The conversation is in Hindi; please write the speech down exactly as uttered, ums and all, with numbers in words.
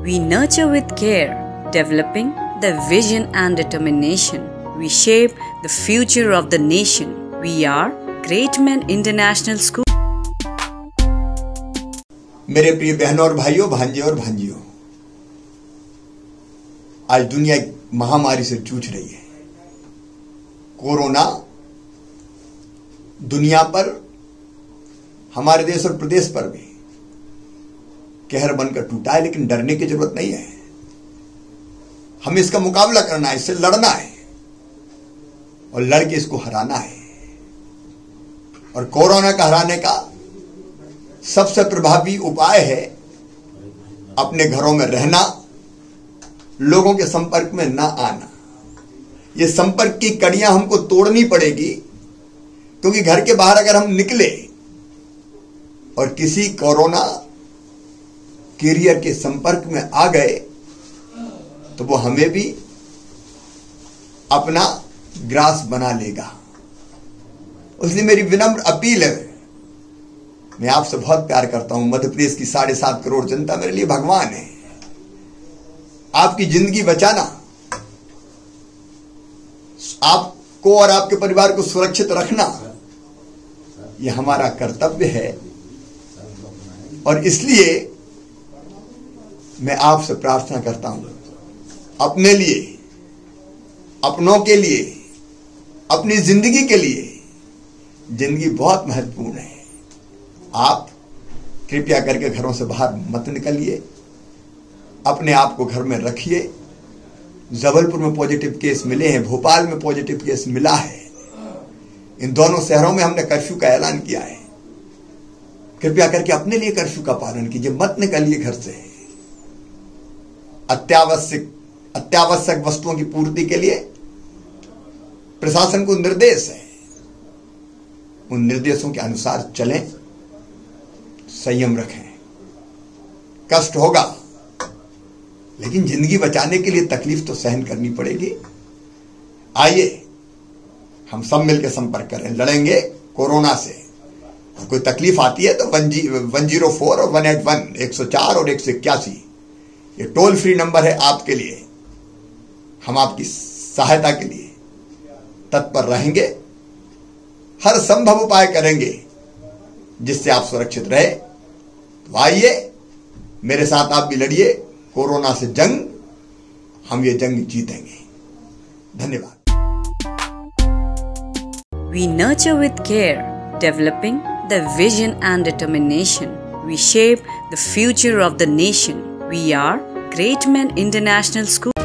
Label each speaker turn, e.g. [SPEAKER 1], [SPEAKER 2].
[SPEAKER 1] We nurture with care, developing the vision and determination. We shape the future of the nation. We are Great Men International School.
[SPEAKER 2] मेरे प्रिय बहनों और भाइयों, भांजे और भांजियों, आज दुनिया एक महामारी से जूझ रही है। कोरोना दुनिया पर, हमारे देश और प्रदेश पर भी कहर बनकर टूटा है, लेकिन डरने की जरूरत नहीं है। हमें इसका मुकाबला करना है, इससे लड़ना है और लड़के इसको हराना है। और कोरोना का हराने का सबसे प्रभावी उपाय है अपने घरों में रहना, लोगों के संपर्क में ना आना। ये संपर्क की कड़ियां हमको तोड़नी पड़ेगी, क्योंकि घर के बाहर अगर हम निकले और किसी कोरोना कैरियर के संपर्क में आ गए तो वो हमें भी अपना ग्रास बना लेगा। इसलिए मेरी विनम्र अपील है, मैं आपसे बहुत प्यार करता हूं। मध्य प्रदेश की साढ़े सात करोड़ जनता मेरे लिए भगवान है। आपकी जिंदगी बचाना, आपको और आपके परिवार को सुरक्षित रखना, यह हमारा कर्तव्य है। और इसलिए मैं आपसे प्रार्थना करता हूं, अपने लिए, अपनों के लिए, अपनी जिंदगी के लिए। जिंदगी बहुत महत्वपूर्ण है। आप कृपया करके घरों से बाहर मत निकलिए, अपने आप को घर में रखिए। जबलपुर में पॉजिटिव केस मिले हैं, भोपाल में पॉजिटिव केस मिला है। इन दोनों शहरों में हमने कर्फ्यू का ऐलान किया है। कृपया करके अपने लिए कर्फ्यू का पालन कीजिए, मत निकलिए घर से। अत्यावश्यक अत्यावश्यक वस्तुओं की पूर्ति के लिए प्रशासन को निर्देश है, उन निर्देशों के अनुसार चलें, संयम रखें। कष्ट होगा, लेकिन जिंदगी बचाने के लिए तकलीफ तो सहन करनी पड़ेगी। आइए हम सब मिलकर संपर्क करें, लड़ेंगे कोरोना से। और कोई तकलीफ आती है तो one G one zero four और वन एट वन एक सौ चार और एक सौ इक्यासी ये टोल फ्री नंबर है आपके लिए। हम आपकी सहायता के लिए तत्पर रहेंगे, हर संभव उपाय करेंगे जिससे आप सुरक्षित रहे। तो आइए मेरे साथ आप भी लड़िए कोरोना से जंग, हम ये जंग जीतेंगे। धन्यवाद।
[SPEAKER 1] We nurture with care, developing the vision and determination. We shape the future of the nation. We are Great Men International School.